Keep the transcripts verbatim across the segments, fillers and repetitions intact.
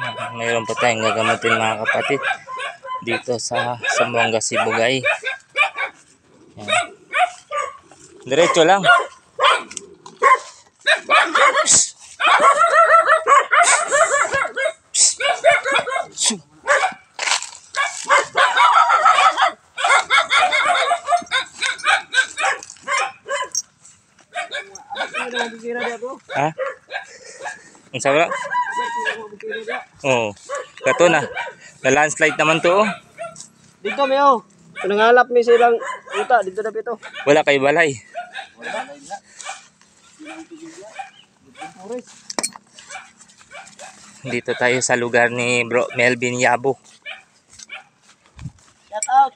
Mayroon pa tayong gagamitin mga kapatid dito sa Zamboanga Sibugay. Yan. Diretso lang. Psst. Psst. Ha? Ang sabi? Oo. Kato na. Na-landslide naman to. Oh. Dito may oh. Nangalap mi silang uta dito na pito. Wala kay balay. Dito tayo sa lugar ni Bro Melvin Yabo. Shout out.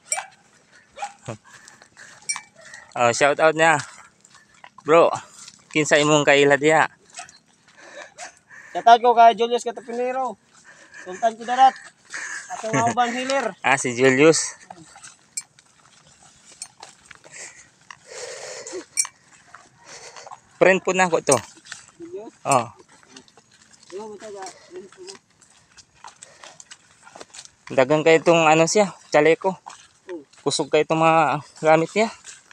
Oh, shout out niya. Bro, kinsa imong kaila diha? Shout out ko kay Julius Catapinero. Sultan Kidarat. Atong uban healer. Ah, si Julius. Friend po na ako to. Oh. Dagang kayo itong ano siya, chaleco. Kusog kayo itong mga gamit niya.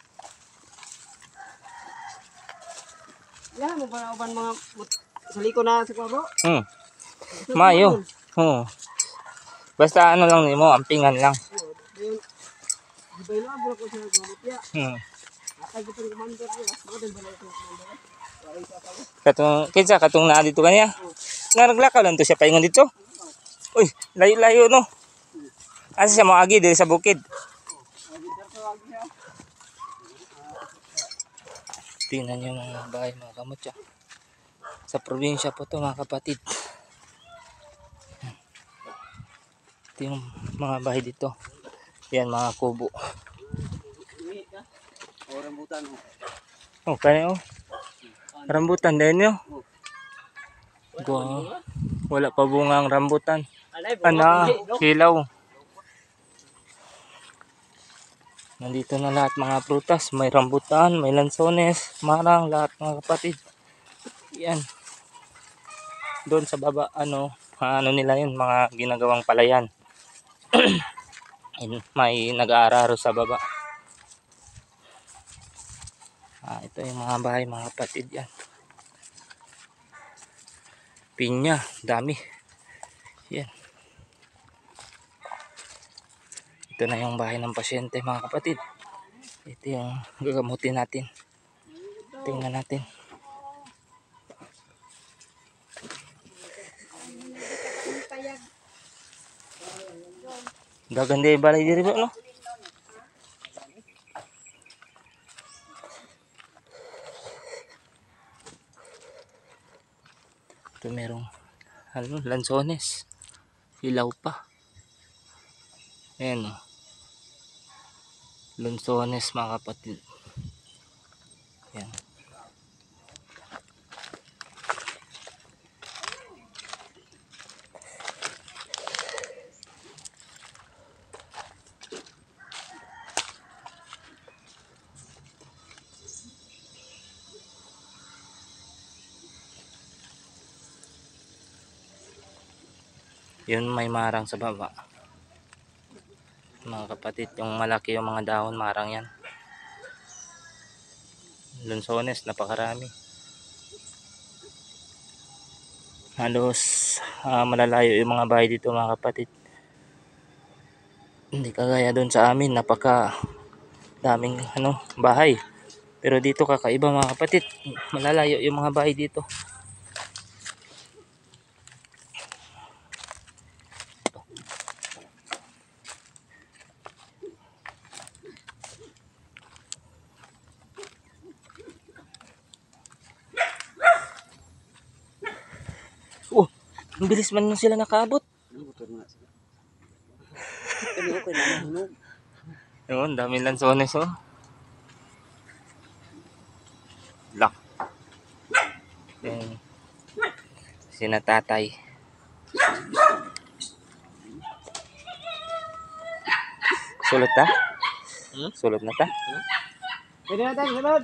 Yan mo ba uban mga saliko na sa bro? Hmm. Mayo. Oh. Basta ano lang nimo, ampingan lang. Ibay na bro ko sa gamit ya. Hmm. Atay ko pang commander niya. Model ba ito commander? Katong kinsa katong naa dito kaniya? Nga naglakaw lang to siya paingon dito. Uy, layo-layo no. Asa siya mo agi diri sa bukid. Tingnan niyo mga bahay mga kamutya. Sa probinsya po to mga kapatid. Ito yung mga bahay dito. Yan mga kubo. Oh, rambutan oh. Oh, kaya oh. Rambutan din yun. Wow. Wala pa bungang rambutan. Ana, hilaw. Nandito na lahat mga prutas. May rambutan, may lansones, marang, lahat mga kapatid. Yan. Doon sa baba, ano, ano nila yun, mga ginagawang palayan. May nag-aararo sa baba. Ah, ito yung mga bahay mga kapatid yan. Pinya, dami. Yan. Ito na yung bahay ng pasyente mga kapatid. Ito yung gagamutin natin. Tingnan natin. Gaganda yung balay diri ba no? Ito merong ano, lansones. Hilaw pa. Ayan o. Lansones mga kapatid. Ayan. Yun may marang sa baba. Mga kapatid, yung malaki yung mga dahon, marang yan. Lansones, napakarami. Halos uh, malalayo yung mga bahay dito mga kapatid. Hindi kagaya doon sa amin, napaka daming ano, bahay. Pero dito kakaiba mga kapatid, malalayo yung mga bahay dito. Oh, ang bilis man nung sila nakaabot. Yun, dami lansones oh. Lock. Yan. Sinatatay. Sulot ta? Hmm? Sulot na ta? Pwede na tayo, sunod.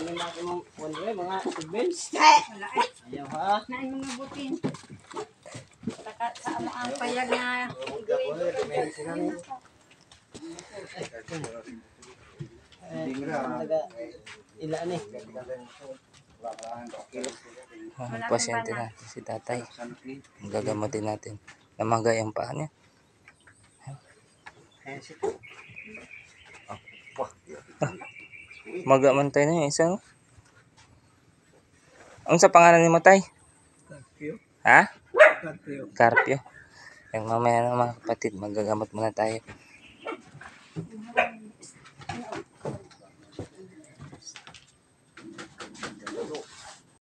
may mga kumang wala mga tubens. Wala eh. Ayaw ha. Nain mga butin. Taka sa amo ang payag na Eh, taga ilaan eh. Ah, pasyente natin si tatay. Gagamutin natin. Namaga yung paa niya. Maga man tayo na yung isa, no? Ano sa pangalan ni Matay? Ha? Carpio. Yung mamaya na mga kapatid, magagamot muna tayo.